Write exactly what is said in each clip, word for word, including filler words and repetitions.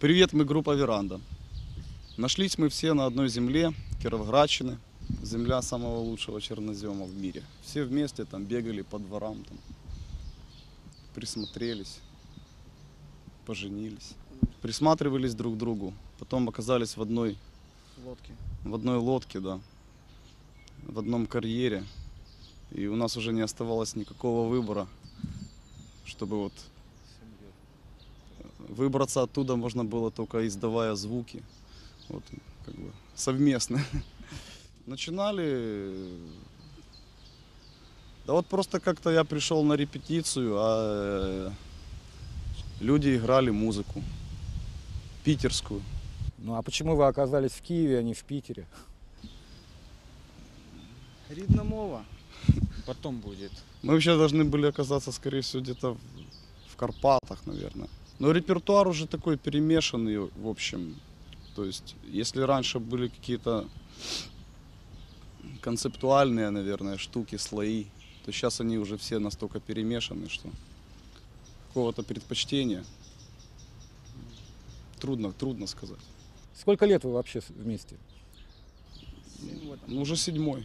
Привет, мы группа «Веранда». Нашлись мы все на одной земле, Кировградщины, земля самого лучшего чернозема в мире. Все вместе там бегали по дворам, там, присмотрелись, поженились, присматривались друг к другу. Потом оказались в одной лодке, в одной лодке, да, в одном карьере. И у нас уже не оставалось никакого выбора, чтобы вот выбраться оттуда можно было только издавая звуки, вот, как бы совместно. Начинали, да вот просто как-то я пришел на репетицию, а люди играли музыку питерскую. Ну а почему вы оказались в Киеве, а не в Питере? рідна мова. Потом будет. Мы вообще должны были оказаться, скорее всего, где-то в Карпатах, наверное. Но репертуар уже такой перемешанный, в общем. То есть, если раньше были какие-то концептуальные, наверное, штуки, слои, то сейчас они уже все настолько перемешаны, что какого-то предпочтения трудно, трудно сказать. Сколько лет вы вообще вместе? Ну, уже седьмой.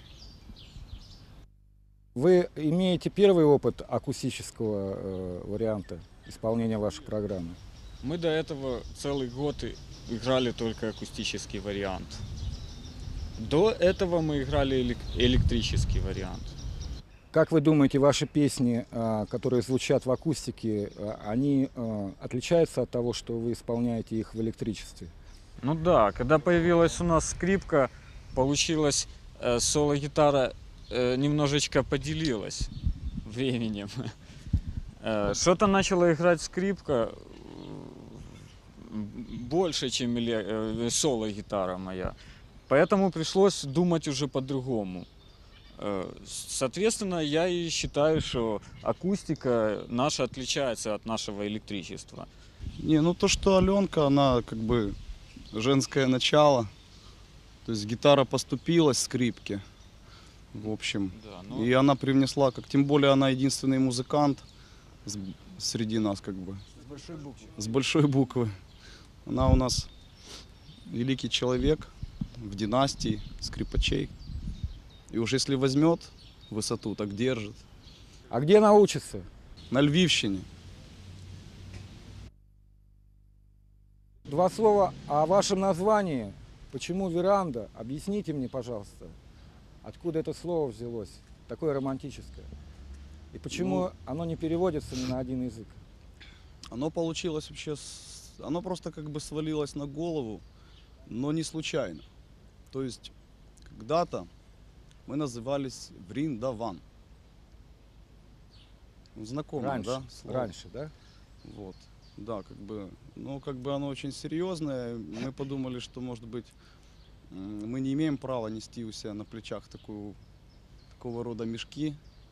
Вы имеете первый опыт акустического э, варианта исполнения вашей программы? Мы до этого целый год и играли только акустический вариант. До этого мы играли элек- электрический вариант. Как вы думаете, ваши песни, э, которые звучат в акустике, э, они э, отличаются от того, что вы исполняете их в электричестве? Ну да, когда появилась у нас скрипка, получилось э, соло-гитара э, немножечко поделилась временем. Э, что-то начала играть скрипка э, больше, чем эле- э, соло-гитара моя. Поэтому пришлось думать уже по-другому. Э, соответственно, я и считаю, что акустика наша отличается от нашего электричества. Не, ну то, что Аленка, она как бы женское начало. То есть гитара поступилась скрипке, в общем. Да, но... И она привнесла, как тем более она единственный музыкант с- среди нас, как бы. З большої букви. С большой буквы. Она у нас великий человек в династии скрипачей. И уж если возьмет высоту, так держит. А где она учится? На Львивщине. Два слова о вашем названии. Почему веранда? Объясните мне, пожалуйста, откуда это слово взялось, такое романтическое. И почему Ну, оно не переводится ни на один язык? Оно получилось вообще, с- оно просто как бы свалилось на голову, но не случайно. То есть когда-то мы назывались Вриндаван. Ну, знакомо, Раньше, да? слово? раньше, да? Вот. Да, как бы, ну, как бы оно очень серьезное. Мы подумали, что, может быть, м, мы не имеем права нести у себя на плечах такую, такого рода мешки.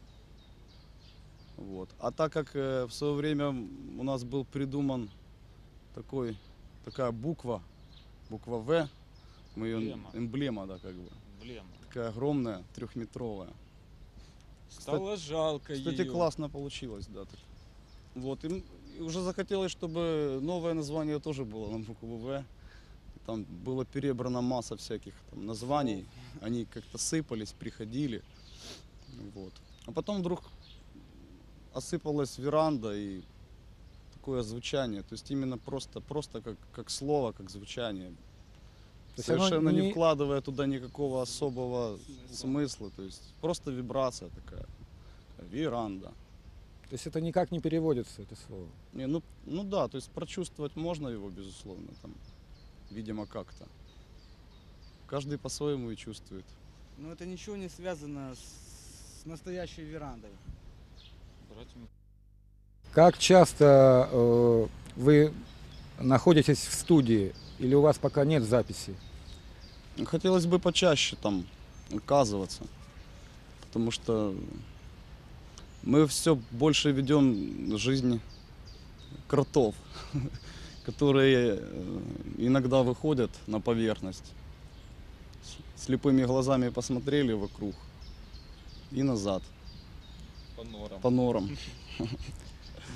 Вот. А так как э, в свое время у нас был придуман такой, такая буква, буква В, мы ее, Эмблема. эмблема, да, как бы, Блин. такая огромная, трехметровая. Стало жалко Кстати, ее. классно получилось, да. Так. Вот, и, м- и уже захотелось, чтобы новое название тоже было на букву В. И там было перебрана масса всяких там названий. Они как-то сыпались, приходили. Вот. А потом вдруг осыпалась веранда и такое звучание. То есть именно просто, просто как, как слово, как звучание. То есть оно Совершенно не не- вкладывая туда никакого особого смысла. То есть просто вибрация такая. Веранда. То есть это никак не переводится, это слово. Не, ну, ну да, то есть прочувствовать можно его, безусловно, там, видимо, как-то. Каждый по-своему и чувствует. Но это ничего не связано с настоящей верандой. Братьям. Как часто э, вы находитесь в студии или у вас пока нет записи? Хотелось бы почаще там оказываться, потому что мы все больше ведем жизнь кротов, которые э, иногда выходят на поверхность, с- слепыми глазами посмотрели вокруг и назад По норам. по норам.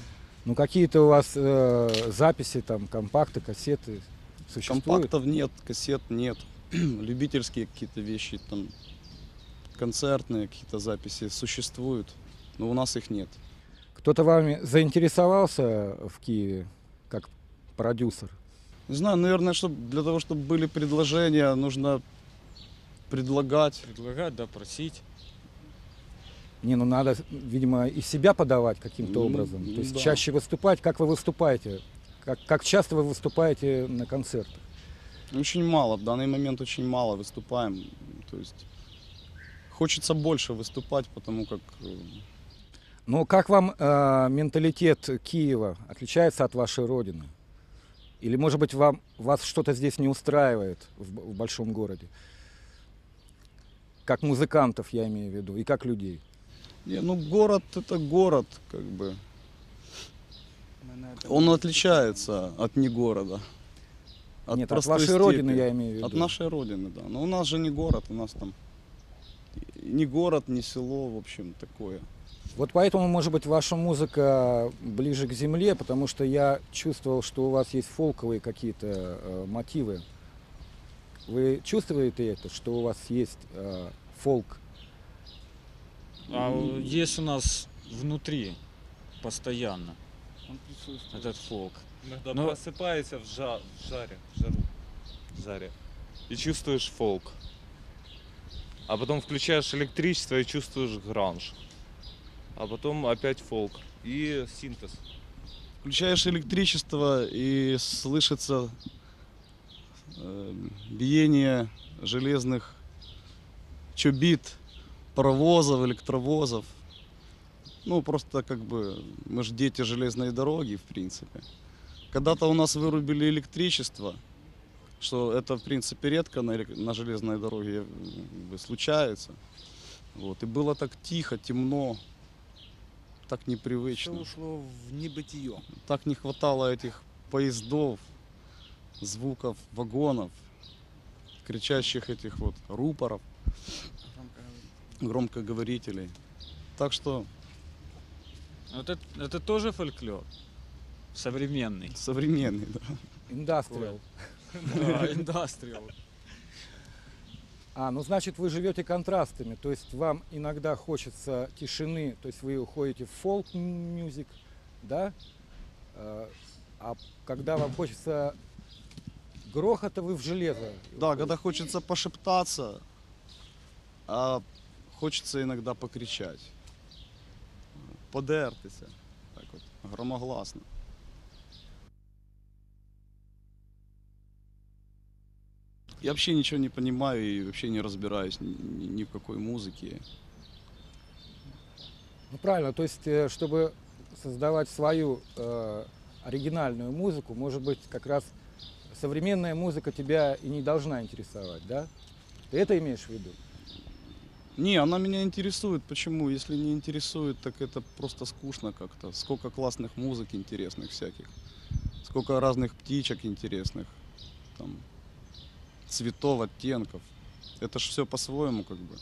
Ну какие-то у вас э, записи, там, компакты, кассеты существуют? Компактов нет, кассет нет. Любительские какие-то вещи, там, концертные какие-то записи существуют, но у нас их нет. Кто-то вами заинтересовался в Киеве как продюсер? Не знаю, наверное, чтоб, для того, чтобы были предложения, нужно предлагать. Предлагать, да, просить. Не, ну надо, видимо, и себя подавать каким-то М, образом. То есть да. чаще выступать. Как вы выступаете? Как, как часто вы выступаете на концертах? Очень мало, в данный момент очень мало выступаем. То есть хочется больше выступать, потому как э, Ну как вам э, менталитет Киева отличается от вашей родины? Или, может быть, вам, вас что-то здесь не устраивает в, б- в большом городе? Как музыкантов, я имею в виду, и как людей. не, ну город это город, как бы. Мы на этом Он не отличается от не города. От Нет, от простой вашей родины степи. я имею в виду. От нашей родины, да. Но у нас же не город, у нас там ни город, ни село, в общем, такое. Вот поэтому, может быть, ваша музыка ближе к земле, потому что я чувствовал, что у вас есть фолковые какие-то э, мотивы. Вы чувствуете это, что у вас есть э, фолк? А есть у нас внутри постоянно Он присутствует. этот фолк. Иногда Но- просыпаешься в, жа- в жаре, в жару, в жаре, и чувствуешь фолк. А потом включаешь электричество и чувствуешь гранж. А потом опять фолк и синтез. Включаешь электричество и слышится э, биение железных чобит, паровозов, электровозов. Ну, просто как бы мы же дети железной дороги, в принципе. Когда-то у нас вырубили электричество, что это, в принципе, редко на, элек- на железной дороге э, как бы случается. Вот. И было так тихо, темно, так Все непривычно. ушло в небытие. Так не хватало этих поездов, звуков вагонов, кричащих этих вот рупоров, Громко говорить. громкоговорителей. Так что Вот это, это тоже фольклор. Современный. современный, да. Индастриал. Да, индастриал. А, ну значит, вы живете контрастами, то есть вам иногда хочется тишины, то есть вы уходите в фолк-мюзик, да? Э, А когда вам хочется грохота, вы в железо. Да, когда хочется пошептаться, а хочется иногда покричать. Подертися. Так вот, громогласно. Я вообще ничего не понимаю и вообще не разбираюсь ни, ни- ни в какой музыке. Ну правильно, то есть, э, чтобы создавать свою э, оригинальную музыку, может быть, как раз современная музыка тебя и не должна интересовать, да? Ты это имеешь в виду? Не, она меня интересует. Почему? Если не интересует, так это просто скучно как-то. Сколько классных музык интересных всяких. Сколько разных птичек интересных. Там, цветов, оттенков. Это ж все по-своему как бы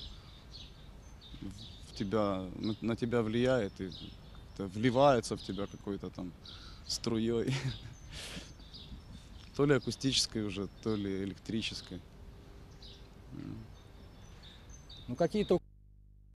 в тебя, на, на тебя влияет и как-то вливается в тебя какой-то там струей. То ли акустической уже, то ли электрической. Ну какие-то